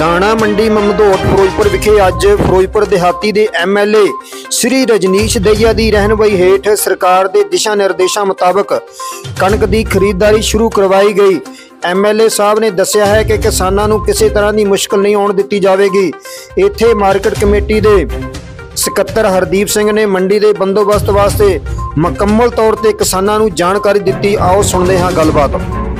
दाणा मंडी ममदोट फिरोजपुर विखे अज फिरोजपुर देहाती दे MLA श्री रजनीश दहिया की रहनुमाई हेठ सरकार के दिशा निर्देशों मुताबक कणक की खरीददारी शुरू करवाई गई। MLA साहब ने दस्सिया है कि किसानों को किसी तरह की मुश्किल नहीं आउण दित्ती जाएगी। इत्थे मार्केट कमेटी के सकत्तर हरदीप सिंह ने मंडी के बंदोबस्त वास्ते मुकम्मल तौर पर किसानों को जानकारी दी। आओ सुनते हैं गलबात।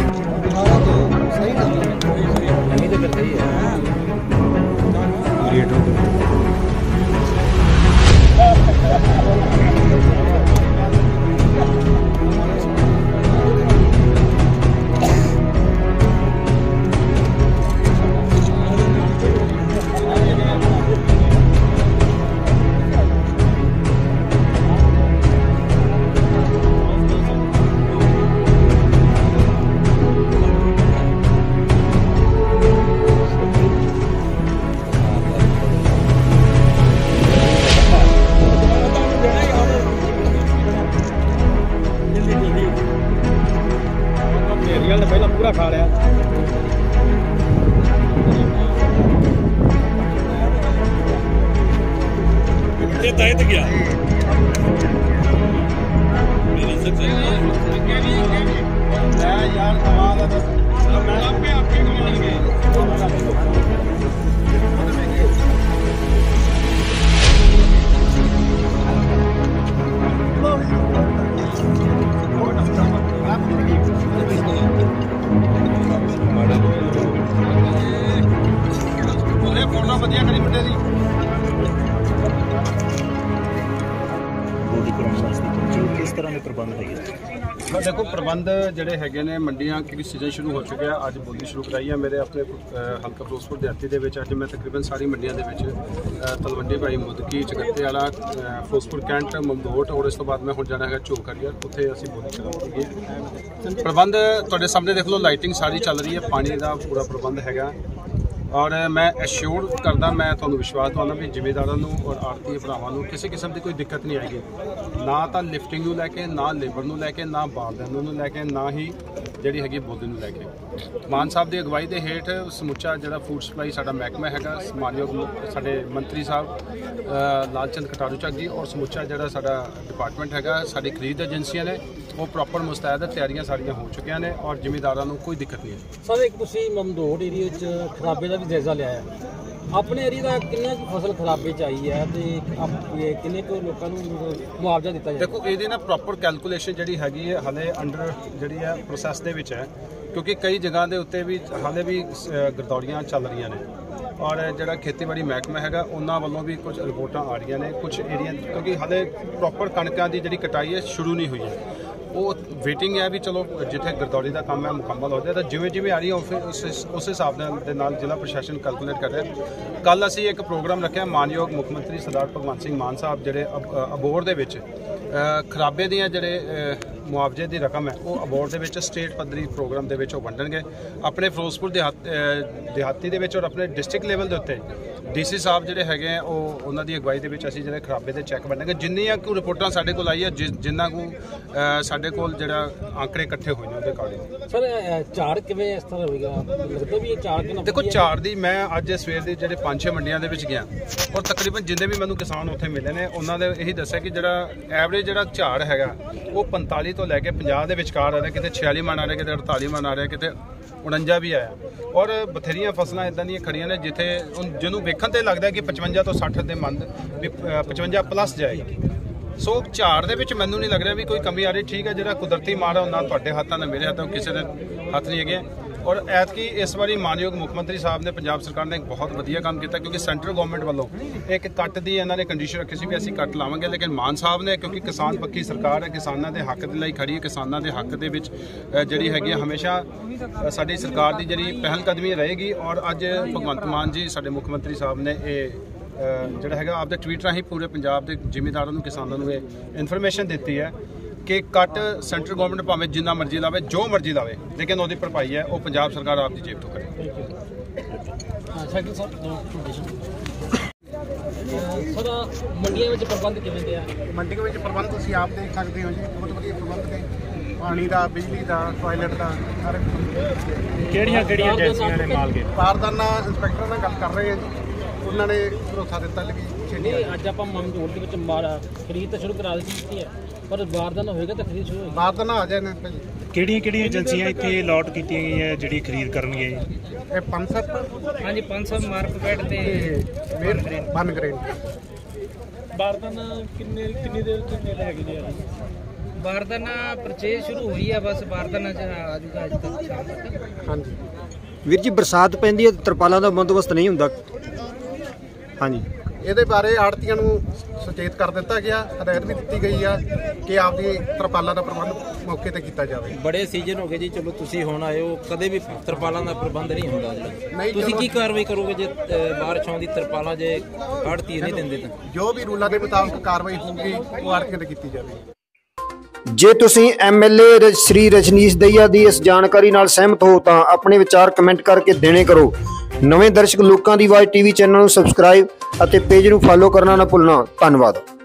पहला पूरा खा लिया गया किस तरह के प्रबंध है? देखो प्रबंध जोड़े है ने मंडियां क्योंकि सीजन शुरू हो चुके हैं। अज बोली शुरू कराई है मेरे अपने हल्का फिरोजपुर देहाती के अज मैं तकरीबन सारी मंडियां तलवंडी भाई मुदकी चगत्ते वाला फिरोजपुर कैंट ममदोट और इस तो बाद मैं हुण जाना है झोकर उत्थे असीं बोली करावांगे। प्रबंध तुहाडे सामने देख लो, लाइटिंग सारी चल रही है, पानी का पूरा प्रबंध है और मैं एश्योर करदा, मैं तुहानूं विश्वास दवाना भी जिमीदारां नूं और आड़ती भरावां नूं किसी किस्म की कोई दिक्कत नहीं आएगी। ना तो लिफ्टिंग नूं लैके, ना लेबर नूं लैके, ना बारदानों नूं लैके, ना ही जिहड़ी हैगी बोली नूं लैके। मान साहब की अगवाई के हेठ समुचा जिहड़ा फूड सप्लाई साडा महकमा हैगा, मानयोग साडे मंत्री साहब लालचंद कटारू चक जी और समुचा जिहड़ा साडा डिपार्टमेंट हैगा, साडी खरीद एजेंसियां ने वो प्रॉपर मुस्तैद तैयारियां सारियां हो चुकियां ने और जिमीदारां नूं कोई दिक्कत नहीं है। सर एक तुसीं ममदोट एरिया च खराबे का भी जायजा लिया है, अपने एरिया का किन्ना फसल खराबे च आई है तो किन्ने को लोगों को मुआवजा दिता जाए? देखो ये ना प्रॉपर कैलकुलेशन जी हैगी है, हाले अंडर जी है प्रोसैस दे विच है, क्योंकि कई जगह के उत्ते भी हाले भी गिरदौड़ियां चल रही ने और जोड़ा खेतीबाड़ी महकमा है उन्होंने वालों भी कुछ रिपोर्टां आ रही ने कुछ एरिया, क्योंकि हाले प्रॉपर कणकों की जी कटाई है शुरू नहीं हुई है, वो वेटिंग है भी चलो जिथे गिरदौड़ी का काम है मुकम्मल हो जाए तो जिमें जिमें आ रही है फिर उस हिसाब के नाल जिला प्रशासन कैलकुलेट कर रहा है। कल असी एक प्रोग्राम रखे मानयोग मुख्यमंत्री सरदार भगवंत सिंह मान साहब जोड़े अबोर के खराबे दियां जोड़े मुआवजे की रकम है वो अबोर के स्टेट पद्धरी प्रोग्राम के वंडणगे अपने फिरोजपुर देहाती के और अपने डिस्ट्रिक्ट लेवल के उत्ते DC साहब जोड़े है उन्होंने अगवाई के असीं जो खराबे के चैक वंडांगे। जिन्नियां को रिपोर्टां साडे कोल आई है जिन्ना को साडे कोल जिहड़ा आंकड़े इकट्ठे हुए हैं उहदे अकॉर्डिंग। सर झाड़ किवें इस तरह होएगा, लगदा भी झाड़ के देखो झाड़ दी मैं अज सवेर दी जिहड़े 5-6 मंडियां दे विच गया और तकरीबन जिन्ने भी मैनूं किसान उत्थे मिले ने उन्होंने यही दस्सिया कि जिहड़ा एवरेज जिहड़ा झाड़ हैगा वो 45 तो लैके 50 के विचकार आ रहा, किते 46 मन आ रहा, किते 48 मन आ रहा, किते 49 भी आया और बथेरिया फसलां इदां दी खड़ियां ने जिथे जिन्हों वेखण ते लगदा कि 55 तो 60 के मन भी 55 प्लस जाएगी। सो झाड़ दे विच मैनूं नहीं लग रहा भी कोई कमी आ रही। ठीक है, जिहड़ा कुदरती मार है ना तुहाडे हत्थां ना मेरे हत्थों किसी दे हत्थ नहीं है। और ऐतकी इस बारी मानयोग मुख्यमंत्री साहब ने पंजाब सरकार ने एक बहुत वधिया काम किया, क्योंकि सेंट्रल गवर्नमेंट वालों एक कट की इन्होंने कंडीशन रखी सी भी असीं कट लावांगे, लेकिन मान साहब ने क्योंकि किसान पक्की सरकार है, किसानों के हक के लिए खड़ी है, किसानों के हक के विच जिहड़ी हैगी हमेशा साडी सरकार की जिहड़ी पहलकदमी रहेगी। और अज भगवंत मान जी साडे मुख्यमंत्री साहब ने जिहड़ा हैगा आपदे ट्वीट राहीं पूरे पंजाब के जिमीदारों किसानों को इन्फॉर्मेशन दी है कि कट सेंट्रल गवर्नमेंट भावें जिन्ना मर्जी लावे जो मर्जी लावे, लेकिन वो भरपाई है वो पंजाब सरकार आपकी जेब तो करे। सर मंडियों में प्रबंध किवें दे? मंडी में प्रबंध तुसीं आप देख सकते हो जी, बहुत वधिया प्रबंध ने ਪਾਣੀ ਦਾ, ਬਿਜਲੀ ਦਾ, ਟਾਇਲਟ ਦਾ, ਸਾਰੇ ਕਿਹੜੀਆਂ ਏਜੰਸੀਆਂ ਨੇ ਮਾਲ ਗਏ? ਬਾਰਦਾਨਾ ਇੰਸਪੈਕਟਰ ਨਾਲ ਗੱਲ ਕਰ ਰਹੇ ਹਾਂ ਜੀ, ਉਹਨਾਂ ਨੇ ਭਰੋਸਾ ਦਿੱਤਾ ਕਿ ਛੇਤੀ ਨਹੀਂ, ਅੱਜ ਆਪਾਂ ਮਮਦੋੜ ਦੇ ਵਿੱਚ ਖਰੀਦ ਤਾਂ ਸ਼ੁਰੂ ਕਰਾ ਦਿੱਤੀ ਹੈ, ਪਰ ਬਾਰਦਾਨਾ ਹੋਏਗਾ ਤਾਂ ਖਰੀਦ ਸ਼ੁਰੂ ਹੋਏਗੀ। ਬਾਰਦਾਨਾ ਆ ਜਾਣੇ ਭਾਜੀ। ਕਿਹੜੀਆਂ ਏਜੰਸੀਆਂ ਇੱਥੇ ਅਲਾਟ ਕੀਤੀਆਂ ਗਈਆਂ ਜਿਹੜੀ ਖਰੀਦ ਕਰਨਗੇ ਜੀ? ਇਹ ਪੰਸਪ, ਹਾਂਜੀ, 500 ਮਾਰਕਫੈਟ ਤੇ ਬਨ ਗ੍ਰੇਨ। ਬਾਰਦਾਨਾ ਕਿੰਨੀ ਦੇਰ ਤੋਂ ਲੈ ਕੇ ਗਿਆ? ਬਾਰਦਾਨਾ ਪਰਚੇਜ਼ ਸ਼ੁਰੂ ਹੋਈ ਆ, ਬਸ ਬਾਰਦਾਨਾ ਚ ਆ ਜੂਗਾ ਅੱਜ ਤੱਕ ਸ਼ਾਮ ਤੱਕ। ਹਾਂਜੀ ਵੀਰ ਜੀ, ਬਰਸਾਤ ਪੈਂਦੀ ਹੈ, ਤਰਪਾਲਾਂ ਦਾ ਬੰਦੋਬਸਤ ਨਹੀਂ ਹੁੰਦਾ। ਹਾਂਜੀ, ਇਹਦੇ ਬਾਰੇ ਆੜਤੀਆਂ ਨੂੰ ਸੁਚੇਤ ਕਰ ਦਿੱਤਾ ਗਿਆ, ਹਦਾਇਤ ਵੀ ਦਿੱਤੀ ਗਈ ਆ ਕਿ ਆਪਦੀ ਤਰਪਾਲਾਂ ਦਾ ਪ੍ਰਬੰਧ ਮੌਕੇ ਤੇ ਕੀਤਾ ਜਾਵੇ। ਬੜੇ ਸੀਜ਼ਨ ਹੋ ਗਏ ਜੀ, ਚਲੋ ਤੁਸੀਂ ਹੁਣ ਆਏ ਹੋ, ਕਦੇ ਵੀ ਤਰਪਾਲਾਂ ਦਾ ਪ੍ਰਬੰਧ ਨਹੀਂ ਹੁੰਦਾ ਜੀ। ਨਹੀਂ, ਤੁਸੀਂ ਕੀ ਕਾਰਵਾਈ ਕਰੋਗੇ ਜੇ ਬਾਰਿਸ਼ ਆਉਂਦੀ ਤਰਪਾਲਾਂ ਜੇ ਆੜਤੀ ਨਹੀਂ ਦਿੰਦੇ ਤਾਂ? ਜੋ ਵੀ ਰੂਲਾਂ ਦੇ ਮੁਤਾਬਕ ਕਾਰਵਾਈ ਹੋਊਗੀ ਉਹ ਆੜਤੀਆਂ ਤੇ ਕੀਤੀ ਜਾਵੇ। ਜੇ ਤੁਸੀਂ ਐਮਐਲਏ ਸ਼੍ਰੀ ਰਜਨੀਸ਼ ਦਈਆ ਦੀ ਇਸ ਜਾਣਕਾਰੀ ਨਾਲ ਸਹਿਮਤ ਹੋ ਤਾਂ ਆਪਣੇ ਵਿਚਾਰ ਕਮੈਂਟ ਕਰਕੇ ਦੇਣੇ ਕਰੋ। ਨਵੇਂ ਦਰਸ਼ਕ ਲੋਕਾਂ ਦੀ ਆਵਾਜ਼ ਟੀਵੀ ਚੈਨਲ ਨੂੰ ਸਬਸਕ੍ਰਾਈਬ ਅਤੇ ਪੇਜ ਨੂੰ ਫਾਲੋ ਕਰਨਾ ਨਾ ਭੁੱਲਣਾ। ਧੰਨਵਾਦ।